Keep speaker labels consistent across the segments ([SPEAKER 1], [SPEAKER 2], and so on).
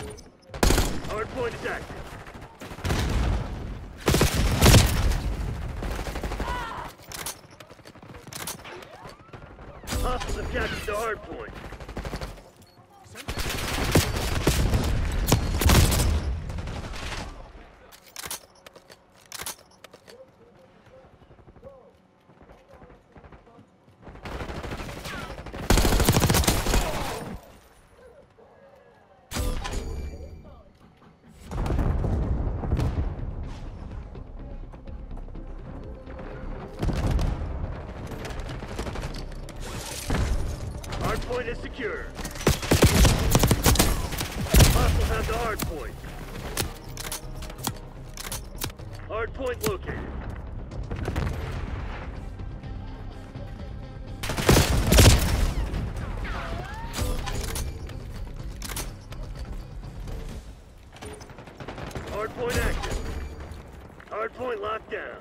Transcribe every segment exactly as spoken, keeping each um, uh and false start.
[SPEAKER 1] Hardpoint is active. Hostiles have captured the hardpoint. Hardpoint is secure. Hostiles have the hardpoint. Hardpoint located. Hardpoint active. Hardpoint locked down.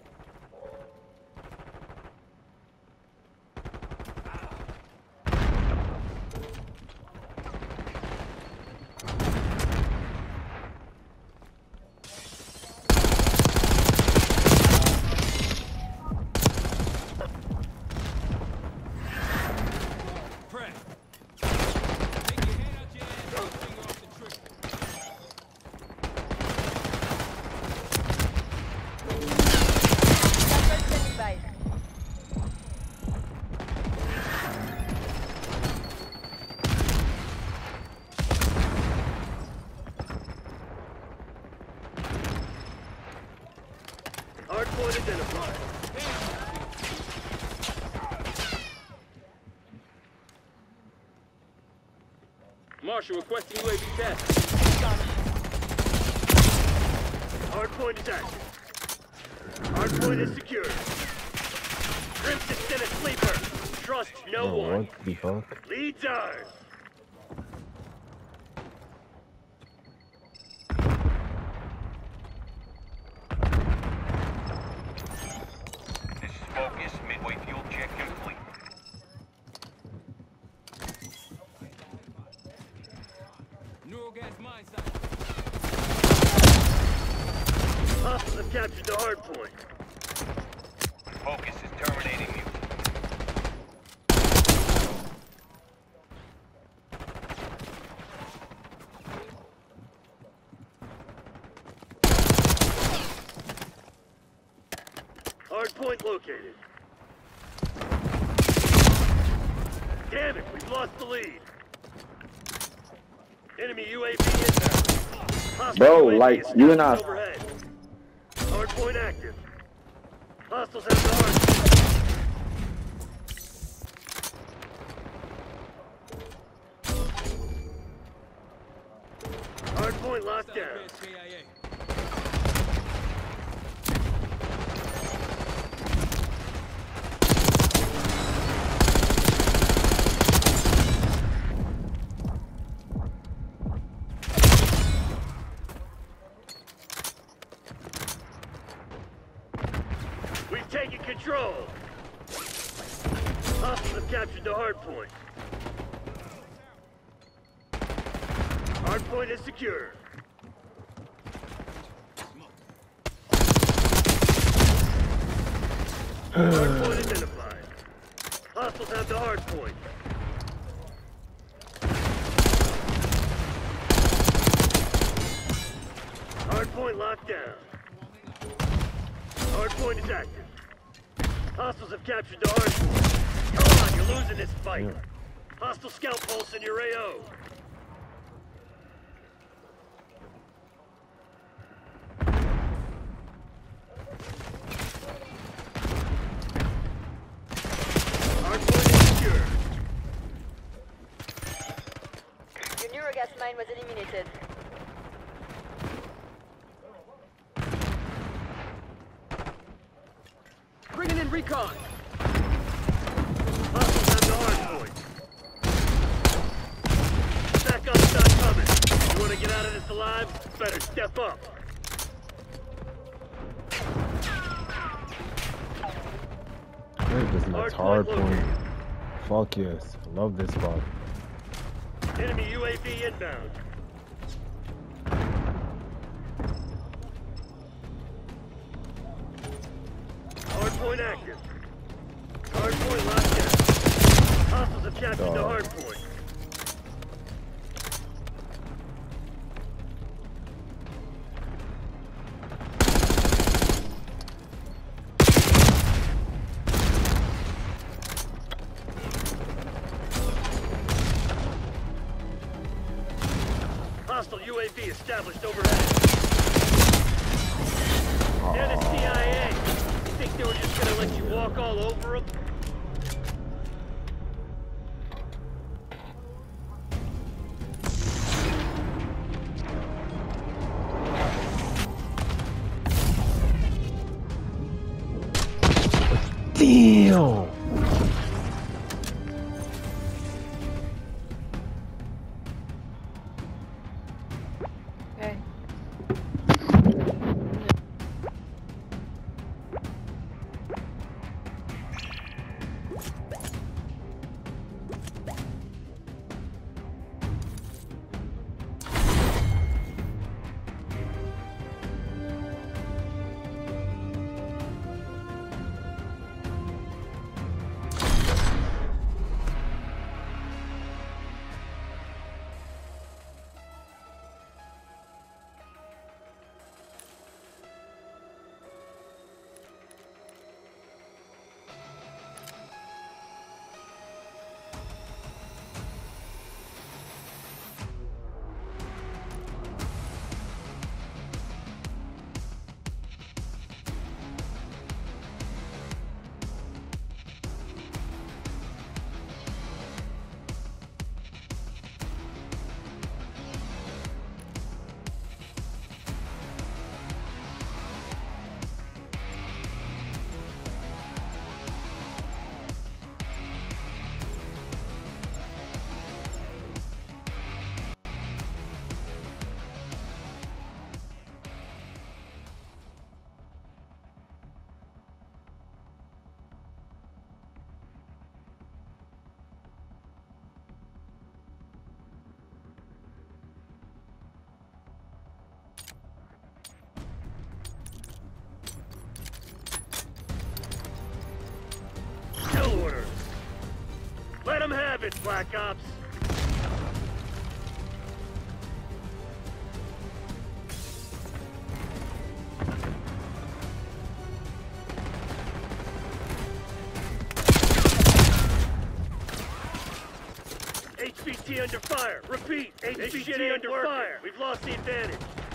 [SPEAKER 1] Hardpoint identified.
[SPEAKER 2] Marshal requesting U A V test.
[SPEAKER 1] Hardpoint is active. Hardpoint is secure. Crimson in a sleeper. Trust no
[SPEAKER 3] Oh,
[SPEAKER 1] one.
[SPEAKER 3] what the fuck?
[SPEAKER 1] Leads ours.
[SPEAKER 4] This is Focus. Midway fuel check complete.
[SPEAKER 2] Neurogas mine site.
[SPEAKER 1] Hostiles have captured the hardpoint.
[SPEAKER 4] Focus is terminating you.
[SPEAKER 1] Hardpoint located. Damn it, we've lost the lead. Enemy U A V inbound. Hostile
[SPEAKER 3] Bro,
[SPEAKER 1] U A V
[SPEAKER 3] like,
[SPEAKER 1] is
[SPEAKER 3] you
[SPEAKER 1] stationed
[SPEAKER 3] not-
[SPEAKER 1] overhead. Hardpoint active. Hostiles have the hardpoint. Hardpoint locked down.
[SPEAKER 2] K I A.
[SPEAKER 1] We've taken control. Hostiles have captured the hardpoint. Hardpoint is secure. Hardpoint identified. Hostiles have the hardpoint. Hardpoint locked down. Hardpoint is active. Hostiles have captured the hardpoint. Come on, you're losing this fight.
[SPEAKER 3] Yeah.
[SPEAKER 1] Hostile scout pulse in your A O. Hardpoint is secure.
[SPEAKER 5] Your Neurogas mine was eliminated.
[SPEAKER 2] Bringing in recon.
[SPEAKER 1] Hostiles have the hardpoint. Backup's not coming. You want to get out of this alive? Better step up.
[SPEAKER 3] Wait, this is hard point. Fuck yes. I love this spot.
[SPEAKER 1] Enemy U A V inbound. Hardpoint active. Hardpoint locked down. Hostiles have captured the
[SPEAKER 3] Oh.
[SPEAKER 1] hardpoint. Hostile U A V established overhead. They're the C I A. You think they were just gonna let you walk all over them?
[SPEAKER 3] Damn!
[SPEAKER 5] Okay.
[SPEAKER 1] Kill orders. Let them have it, Black Ops. H V T under fire. Repeat. H V T under working. Fire. We've lost the advantage.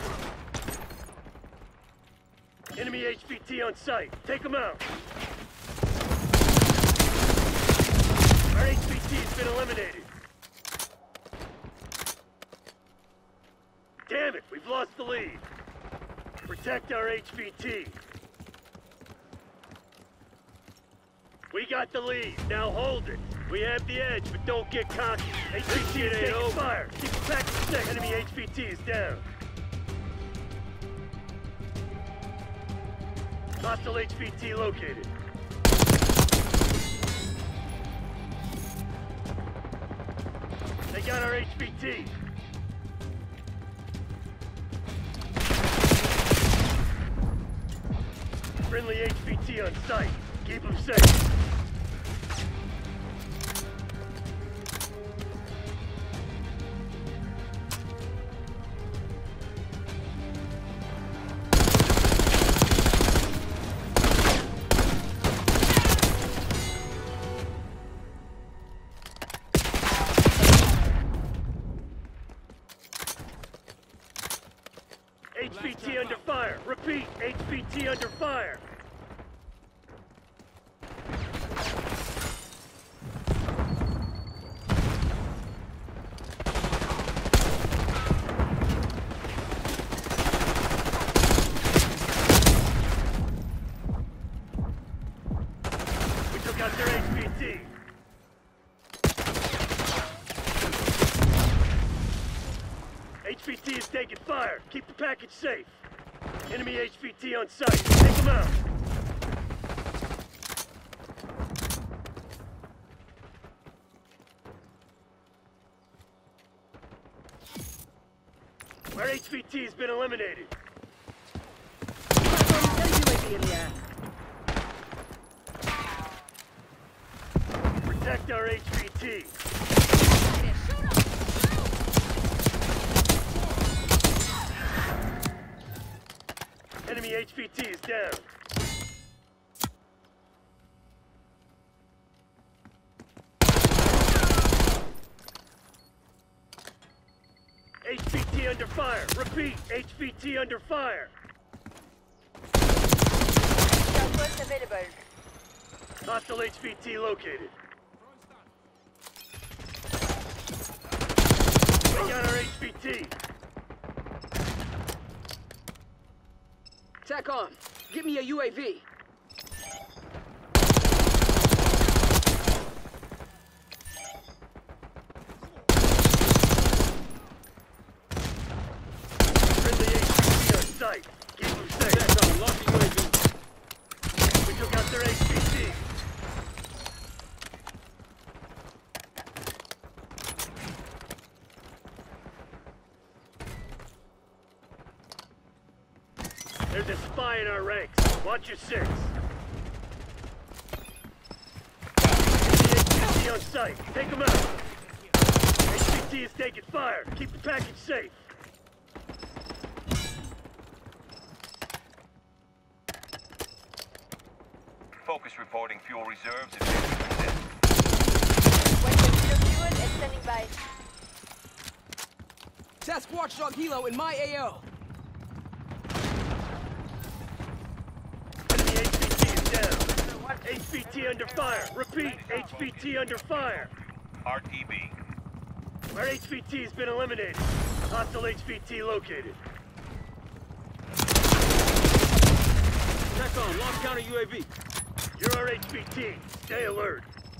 [SPEAKER 1] Enemy H V T on site. Take them out. Our H V T's been eliminated. Damn it, we've lost the lead. Protect our H V T. We got the lead, now hold it. We have the edge, but don't get cocky. H V T ain't over. Fire. Keep the pack safe. Enemy H V T is down. Hostile H V T located. They got our H V T. Friendly H V T on site. Keep them safe. H V T under fire. Repeat, H V T under fire. We took out their H V T. H V T is taking fire. Keep the package safe. Enemy H V T on site. Take them out. Our H V T has been eliminated. Protect our H V T. Enemy H V T is down. H V T under fire. Repeat, H V T under fire.
[SPEAKER 5] Southwest available.
[SPEAKER 1] Hostile H V T located. We got our H V T.
[SPEAKER 2] Tack on. Get me a U A V.
[SPEAKER 1] Friendly H V T on site. Keep them safe.
[SPEAKER 2] Tack on. Launch the U A V.
[SPEAKER 1] We took out their H V T. There's a spy in our ranks. Watch your six. H V T on site. Take him out. H V T is taking fire. Keep the package safe.
[SPEAKER 4] Focus reporting fuel reserves at fifty percent.
[SPEAKER 5] One kilo fuel and standing by.
[SPEAKER 2] Task Watchdog Helo in my A O.
[SPEAKER 1] Enemy H V T is down. H V T under fire. Repeat, H V T under fire.
[SPEAKER 4] R T B.
[SPEAKER 1] Our H V T has been eliminated. Hostile H V T located.
[SPEAKER 2] Tack on. Launch counter U A V.
[SPEAKER 1] You're our H V T. Stay alert.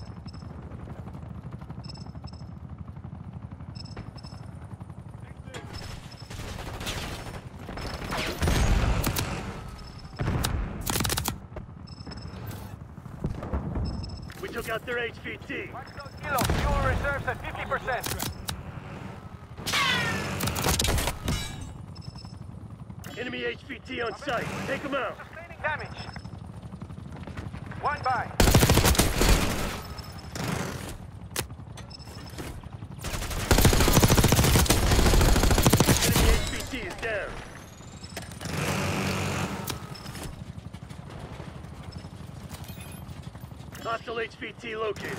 [SPEAKER 1] We took out their H V T.
[SPEAKER 6] Kilo, fuel reserves at fifty percent.
[SPEAKER 1] Enemy H V T on site. Take them out.
[SPEAKER 6] Sustaining damage. One by.
[SPEAKER 1] Enemy H V T is down. Hostile H V T located.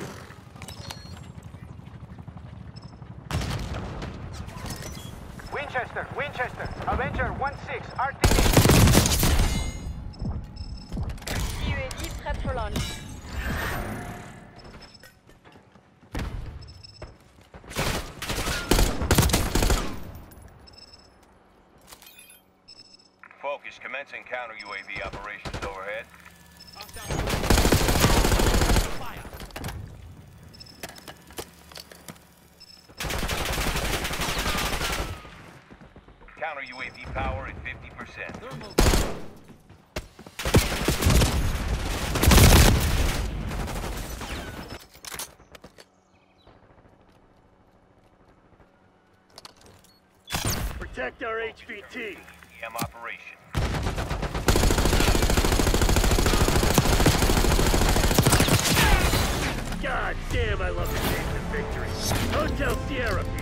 [SPEAKER 6] Winchester, Winchester, Avenger one six, R T B.
[SPEAKER 5] U A V prêt for launch.
[SPEAKER 4] Focus commencing counter U A V operations overhead. Counter U A V power at fifty percent.
[SPEAKER 1] Protect our H V T.
[SPEAKER 4] E M operation.
[SPEAKER 1] God damn, I love the taste of victory. Hotel Sierra,